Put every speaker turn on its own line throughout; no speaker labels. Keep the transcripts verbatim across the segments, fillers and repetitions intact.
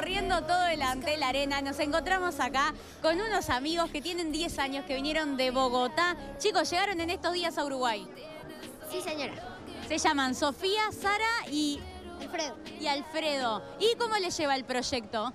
recorriendo todo delante la arena. Nos encontramos acá con unos amigos que tienen diez años, que vinieron de Bogotá. Chicos, llegaron en estos días a Uruguay.
Sí, señora.
Se llaman Sofía, Sara y...
Alfredo.
Y Alfredo. ¿Y cómo les lleva el proyecto?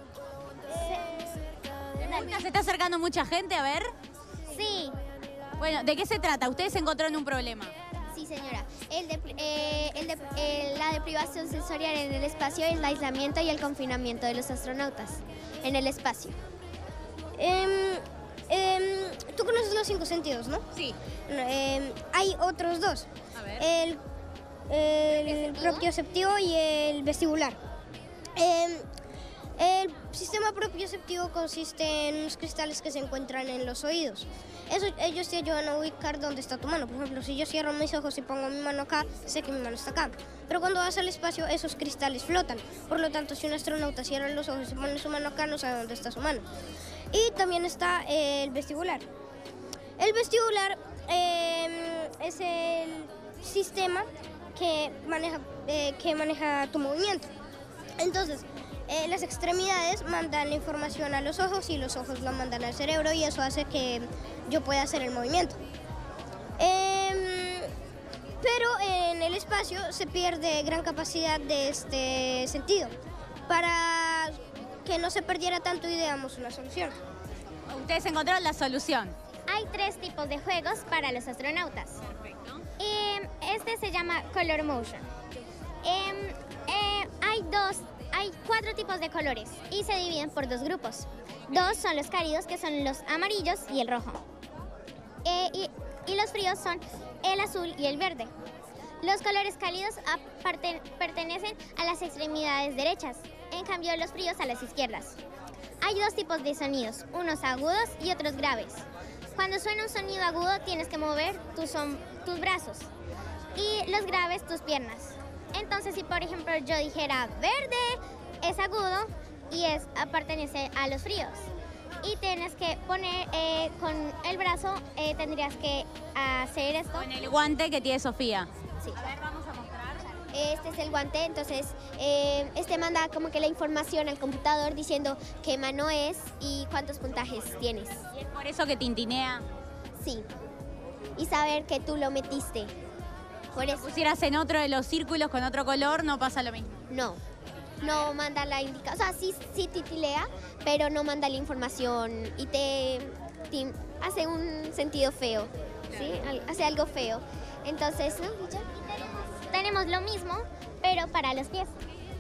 Eh,
¿Se está acercando mucha gente? A ver.
sí.
Bueno, ¿de qué se trata? Ustedes encontraron un problema.
Sí, señora. El de, eh, el de, eh, la deprivación sensorial en el espacio, el aislamiento y el confinamiento de los astronautas en el espacio.
Eh, eh, Tú conoces los cinco sentidos, ¿no?
Sí.
Eh, hay otros dos.
A ver.
El, el propioceptivo y el vestibular. Eh, el sistema propioceptivo consiste en unos cristales que se encuentran en los oídos. Eso, ellos te ayudan a ubicar dónde está tu mano. Por ejemplo, si yo cierro mis ojos y pongo mi mano acá, sé que mi mano está acá. Pero cuando vas al espacio, esos cristales flotan. Por lo tanto, si un astronauta cierra los ojos y pone su mano acá, no sabe dónde está su mano. Y también está eh, el vestibular. El vestibular eh, es el sistema que maneja, eh, que maneja tu movimiento. Entonces, eh, las extremidades mandan la información a los ojos y los ojos la mandan al cerebro y eso hace que yo pueda hacer el movimiento. Eh, pero en el espacio se pierde gran capacidad de este sentido. Para que no se perdiera tanto, ideamos una solución.
Ustedes encontraron la solución.
Hay tres tipos de juegos para los astronautas.
Perfecto.
Eh, este se llama Color Motion. Eh, eh, hay dos, hay cuatro tipos de colores y se dividen por dos grupos. Dos son los cálidos, que son los amarillos y el rojo. Eh, y, y los fríos son el azul y el verde. Los colores cálidos aparte, pertenecen a las extremidades derechas, en cambio los fríos a las izquierdas. Hay dos tipos de sonidos, unos agudos y otros graves. Cuando suena un sonido agudo tienes que mover tus, tus brazos y los graves tus piernas. Entonces, si por ejemplo yo dijera verde, es agudo y es, pertenece a los fríos. Y tienes que poner eh, con el brazo, eh, tendrías que hacer esto.
Con el guante que tiene Sofía.
Sí.
A ver, vamos a mostrar.
Este es el guante, entonces eh, este manda como que la información al computador diciendo qué mano es y cuántos puntajes tienes.
Y es por eso que tintinea.
Sí. Y saber que tú lo metiste. Por eso.
Si pusieras en otro de los círculos con otro color, no pasa lo mismo.
No. No manda la indicación. O sea, sí, sí titilea, pero no manda la información y te, te hace un sentido feo. ¿Sí? Hace algo feo. Entonces, ¿no? ¿Y ya? Tenemos lo mismo, pero para los pies.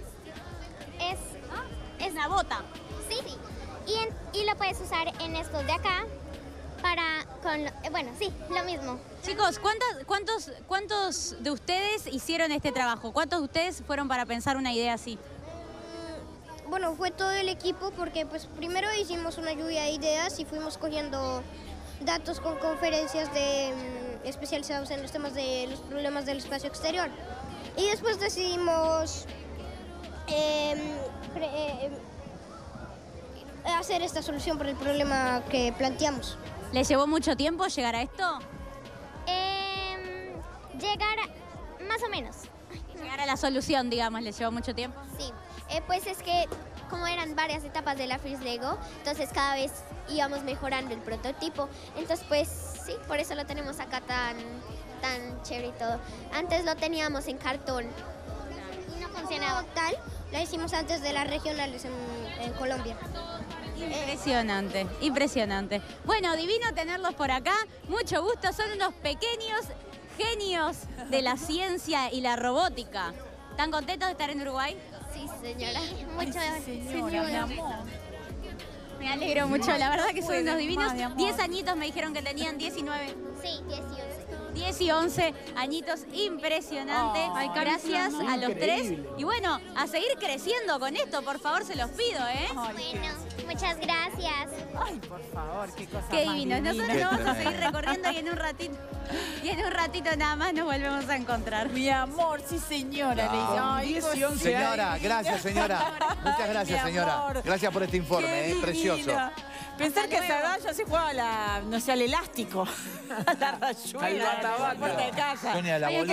Es,
¿Ah? Es una bota.
Sí, sí. Y, en, y lo puedes usar en estos de acá para, con, eh, bueno, sí, lo mismo.
Chicos, ¿cuántos, cuántos, ¿cuántos de ustedes hicieron este trabajo? ¿Cuántos de ustedes fueron para pensar una idea así?
Bueno, fue todo el equipo porque pues primero hicimos una lluvia de ideas y fuimos cogiendo datos con conferencias de, um, especializados en los temas de los problemas del espacio exterior. Y después decidimos eh, eh, hacer esta solución para el problema que planteamos.
¿Les llevó mucho tiempo llegar a esto?
Eh, llegar a, más o menos.
Llegar a la solución, digamos, ¿les llevó mucho tiempo?
Sí, eh, pues es que como eran varias etapas de la Freeze Lego, entonces cada vez íbamos mejorando el prototipo. Entonces pues sí, por eso lo tenemos acá tan, tan chévere y todo. Antes lo teníamos en cartón y no funcionaba.
Como tal, la hicimos antes de las regionales en, en Colombia.
Impresionante, impresionante. Bueno, divino tenerlos por acá, mucho gusto, son unos pequeños genios de la ciencia y la robótica. ¿Están contentos de estar en Uruguay?
Sí, señora. Mucho
Ay, sí, señora, mi amor.
Me alegro mucho, la verdad que son
Pueden
unos divinos.
más, mi amor.
diez añitos me dijeron que tenían, diecinueve.
Sí, diez y once.
diez y once añitos, impresionante.
Ay,
Gracias
Carmen,
a los tres.
increíble.
Y bueno, a seguir creciendo con esto, por favor, se los pido, ¿eh?
Ay,
Bueno, muchas gracias.
Ay, por favor, qué cosa
Qué
más
divino.
divina.
Nosotros nos vamos a seguir recorriendo y en un ratito, y en un ratito nada más nos volvemos a encontrar.
Mi amor, sí señora. Le dice, ay,
diez y once
cosita
Señora,
divina.
gracias, señora. Muchas gracias,
Mi
señora.
amor.
Gracias por este informe,
Qué
es precioso.
divina. Pensar que a esa edad ya se juega a la, no sé, al elástico. A la rayuela.
Al bata-bata.
a la puerta de casa.
Sonia, la
Ay,
boluda.